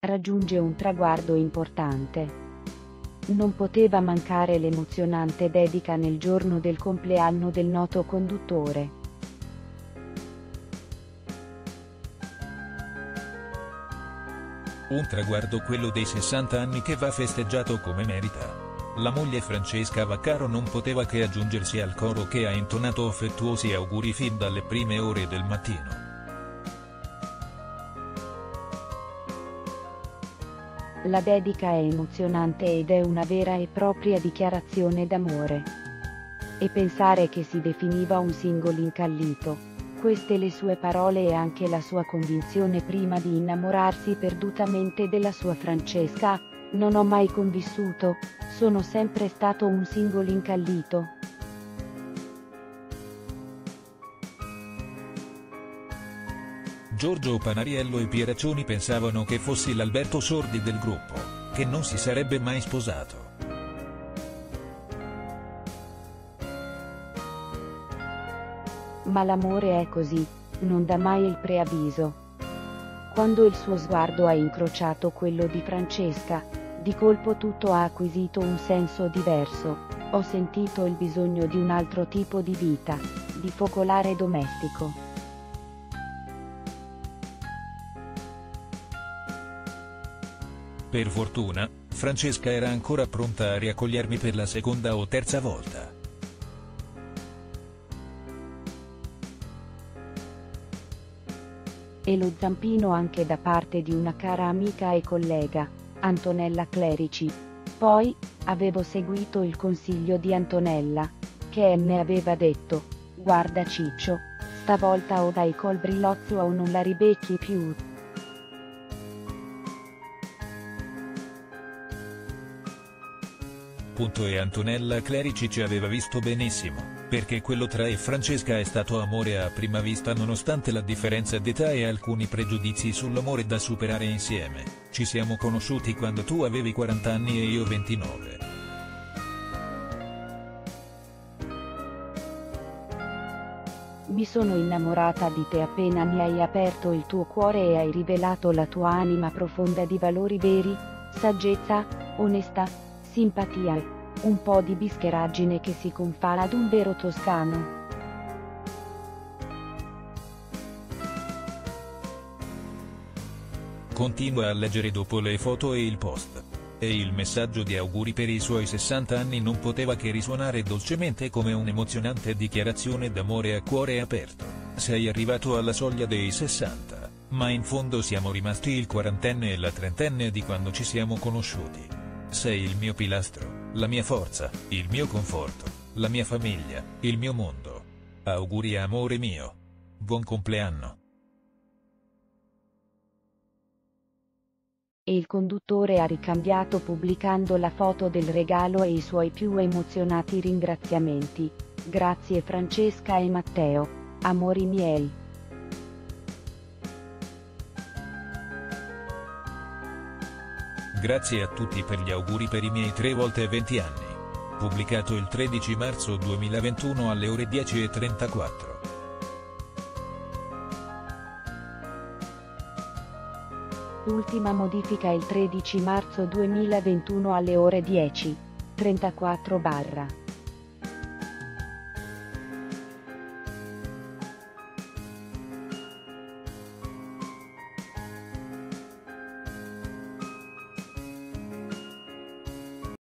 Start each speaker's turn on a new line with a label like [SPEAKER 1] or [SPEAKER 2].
[SPEAKER 1] raggiunge un traguardo importante. Non poteva mancare l'emozionante dedica nel giorno del compleanno del noto conduttore.
[SPEAKER 2] Un traguardo quello dei 60 anni che va festeggiato come merita. La moglie Francesca Vaccaro non poteva che aggiungersi al coro che ha intonato affettuosi auguri fin dalle prime ore del mattino.
[SPEAKER 1] La dedica è emozionante ed è una vera e propria dichiarazione d'amore. E pensare che si definiva un singolo incallito. Queste le sue parole e anche la sua convinzione prima di innamorarsi perdutamente della sua Francesca: non ho mai convissuto, sono sempre stato un singolo incallito.
[SPEAKER 2] Giorgio Panariello e Pieraccioni pensavano che fossi l'Alberto Sordi del gruppo, che non si sarebbe mai sposato.
[SPEAKER 1] Ma l'amore è così, non dà mai il preavviso. Quando il suo sguardo ha incrociato quello di Francesca, di colpo tutto ha acquisito un senso diverso. Ho sentito il bisogno di un altro tipo di vita, di focolare domestico.
[SPEAKER 2] Per fortuna, Francesca era ancora pronta a riaccogliermi per la seconda o terza volta.
[SPEAKER 1] E lo zampino anche da parte di una cara amica e collega, Antonella Clerici. Poi, avevo seguito il consiglio di Antonella, che mi aveva detto: guarda Ciccio, stavolta o dai col brillozzo o non la ribecchi più.
[SPEAKER 2] E Antonella Clerici ci aveva visto benissimo, perché quello tra e Francesca è stato amore a prima vista nonostante la differenza d'età e alcuni pregiudizi sull'amore da superare insieme. Ci siamo conosciuti quando tu avevi 40 anni e io 29.
[SPEAKER 1] Mi sono innamorata di te appena mi hai aperto il tuo cuore e hai rivelato la tua anima profonda di valori veri, saggezza, onestà, simpatia e un po' di bischeraggine che si confà ad un vero toscano.
[SPEAKER 2] Continua a leggere dopo le foto e il post. E il messaggio di auguri per i suoi 60 anni non poteva che risuonare dolcemente come un'emozionante dichiarazione d'amore a cuore aperto. Sei arrivato alla soglia dei 60, ma in fondo siamo rimasti il quarantenne e la trentenne di quando ci siamo conosciuti. Sei il mio pilastro, la mia forza, il mio conforto, la mia famiglia, il mio mondo. Auguri amore mio. Buon compleanno.
[SPEAKER 1] E il conduttore ha ricambiato pubblicando la foto del regalo e i suoi più emozionati ringraziamenti. Grazie Francesca e Matteo, amori miei.
[SPEAKER 2] Grazie a tutti per gli auguri per i miei 3 volte 20 anni. Pubblicato il 13 marzo 2021 alle ore 10:34.
[SPEAKER 1] L'ultima modifica il 13 marzo 2021 alle ore 10:34.